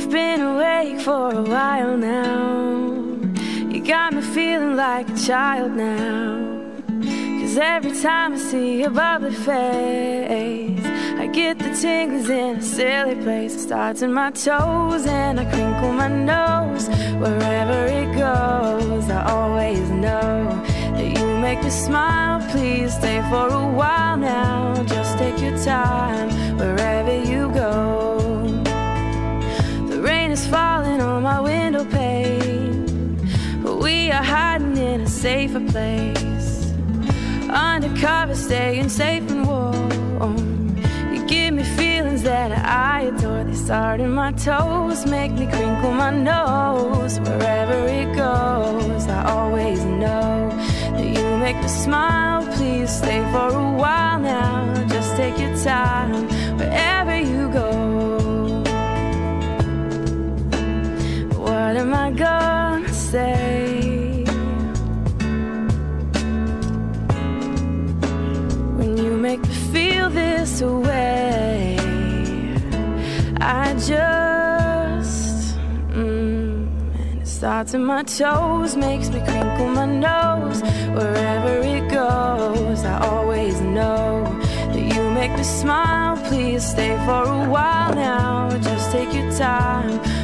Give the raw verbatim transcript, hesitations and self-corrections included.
You've been awake for a while now. You got me feeling like a child now. Cause every time I see your bubbly face, I get the tingles in a silly place. It starts in my toes and I crinkle my nose. Wherever it goes, I always know that you make me smile. Please stay for a while now. Just take your time wherever you go. The rain is falling on my window pane, but we are hiding in a safer place. Undercover, staying safe and warm. You give me feelings that I adore. They start in my toes, make me crinkle my nose. Wherever it goes, I always know that you make me smile. Please stay for a while now. Just take your time wherever you go. What am I gonna say when you make me feel this way? I just mm, and it starts in my toes, makes me crinkle my nose. Wherever it goes, I always know that you make me smile. Please stay for a while now. Just take your time